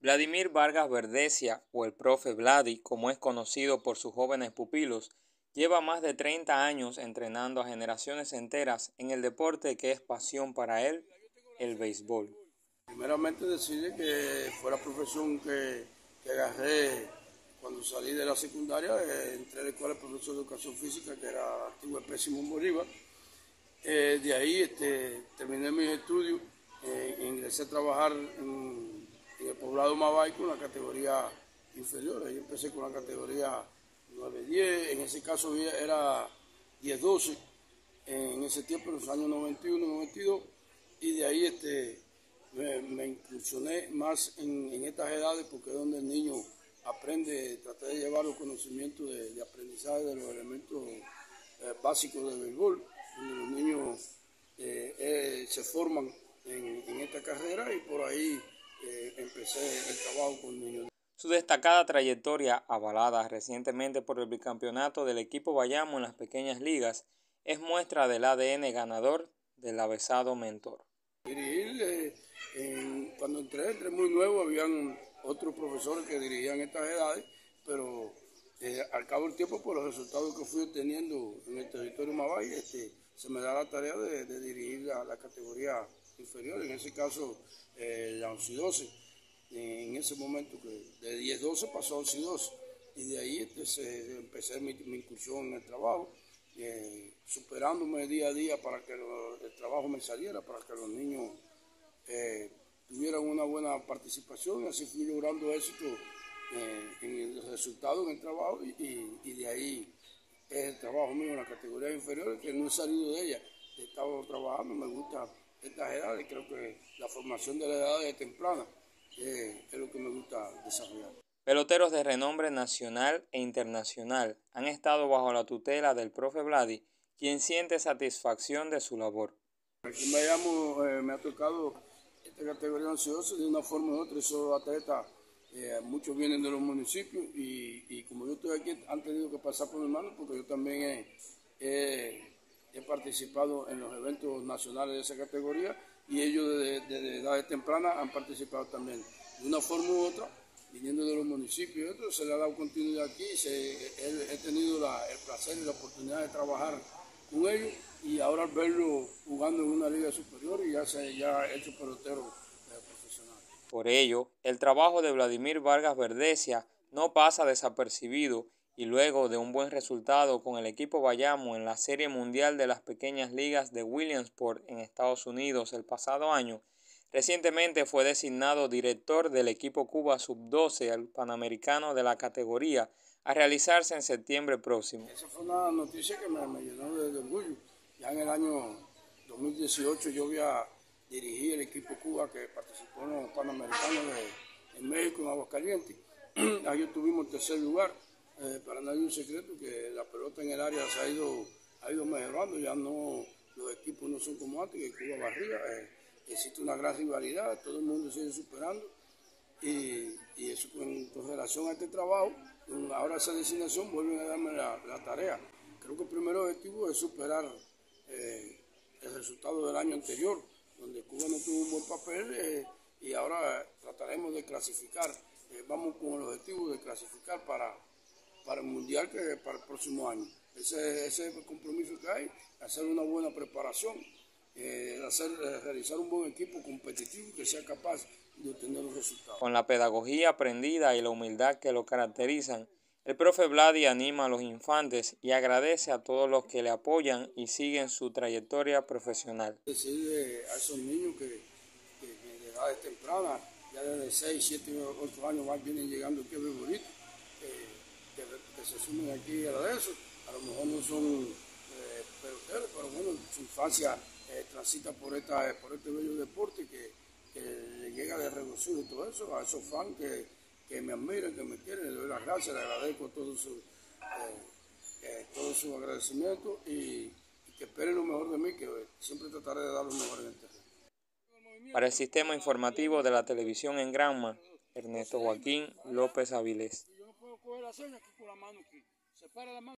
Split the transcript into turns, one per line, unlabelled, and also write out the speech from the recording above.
Vladimir Vargas Verdesia, o el profe Vladi, como es conocido por sus jóvenes pupilos, lleva más de 30 años entrenando a generaciones enteras en el deporte que es pasión para él, el béisbol.
Primeramente decirle que fue la profesión que agarré cuando salí de la secundaria. Entré a la escuela de profesor de educación física, que era antiguo Pésimo en Bolívar. De ahí terminé mis estudios, ingresé a trabajar en el poblado Mabaico, en la categoría inferior. Ahí empecé con la categoría 9-10, en ese caso era 10-12, en ese tiempo, en los años 91, 92, y de ahí me incursioné más en estas edades, porque es donde el niño aprende, traté de llevar los conocimientos de aprendizaje de los elementos básicos del béisbol, donde los niños se forman en esta carrera, y por ahí empecé el trabajo con niños.
Su destacada trayectoria, avalada recientemente por el bicampeonato del equipo Bayamo en las pequeñas ligas, es muestra del ADN ganador del avesado mentor.
Dirigir, cuando entré muy nuevo, habían otros profesores que dirigían estas edades, pero al cabo del tiempo, por los resultados que fui obteniendo en el territorio Mabay, se me da la tarea de dirigir la categoría inferior, en ese caso la 11-12. En ese momento, que de 10-12 pasó a 11-12, y de ahí empecé mi incursión en el trabajo, superándome día a día para que el trabajo me saliera, para que los niños tuvieran una buena participación, y así fui logrando éxito en el resultado en el trabajo, y de ahí es el trabajo mío en la categoría inferior, que no he salido de ella. He estado trabajando, me gustan estas edades, creo que la formación de las edades tempranas es lo que me gusta desarrollar.
Peloteros de renombre nacional e internacional han estado bajo la tutela del profe Vladi, quien siente satisfacción de su labor.
Aquí me ha tocado esta categoría 11-12 de una forma u otra. Esos atletas, muchos vienen de los municipios, y como yo estoy aquí, han tenido que pasar por mi mano, porque yo también he participado en los eventos nacionales de esa categoría, y ellos desde edades tempranas han participado también. De una forma u otra, viniendo de los municipios, se le ha dado continuidad aquí. He tenido el placer y la oportunidad de trabajar con ellos, y ahora verlo jugando en una liga superior, y ya hecho pelotero profesional.
Por ello, el trabajo de Vladimir Vargas Verdesia no pasa desapercibido, y luego de un buen resultado con el equipo Bayamo en la Serie Mundial de las Pequeñas Ligas de Williamsport en Estados Unidos el pasado año, recientemente fue designado director del equipo Cuba Sub-12 al Panamericano de la categoría, a realizarse en septiembre próximo.
Esa fue una noticia que me llenó de orgullo. Ya en el año 2018 yo había dirigido el equipo Cuba, que participó en los Panamericanos en México, en Aguascalientes. Ahí obtuvimos el tercer lugar. Para nadie es un secreto que la pelota en el área ha ido mejorando. Ya no, los equipos no son como antes, que Cuba barría. Existe una gran rivalidad, todo el mundo sigue superando, y eso con relación a este trabajo, ahora esa designación vuelven a darme la tarea. Creo que el primer objetivo es superar el resultado del año anterior, donde Cuba no tuvo un buen papel, y ahora trataremos de clasificar. Vamos con el objetivo de clasificar para el Mundial, que para el próximo año. Ese es el compromiso que hay, hacer una buena preparación, realizar un buen equipo competitivo que sea capaz de obtener los resultados.
Con la pedagogía aprendida y la humildad que lo caracterizan, el profe Vladi anima a los infantes y agradece a todos los que le apoyan y siguen su trayectoria profesional.
Decirle a esos niños que de edades tempranas, ya desde 6, 7, 8 años más, vienen llegando aquí a béisbolistas, que se sumen aquí a eso. A lo mejor no son peloteros, pero bueno, su infancia transita por este bello deporte que le llega de regocijo y todo eso. A esos fans que me admiran, que me quieren, les doy las gracias, les agradezco todo su agradecimiento, y que esperen lo mejor de mí, que siempre trataré de dar lo mejor en el terreno.
Para el Sistema Informativo de la Televisión en Granma, Ernesto Joaquín López Avilés.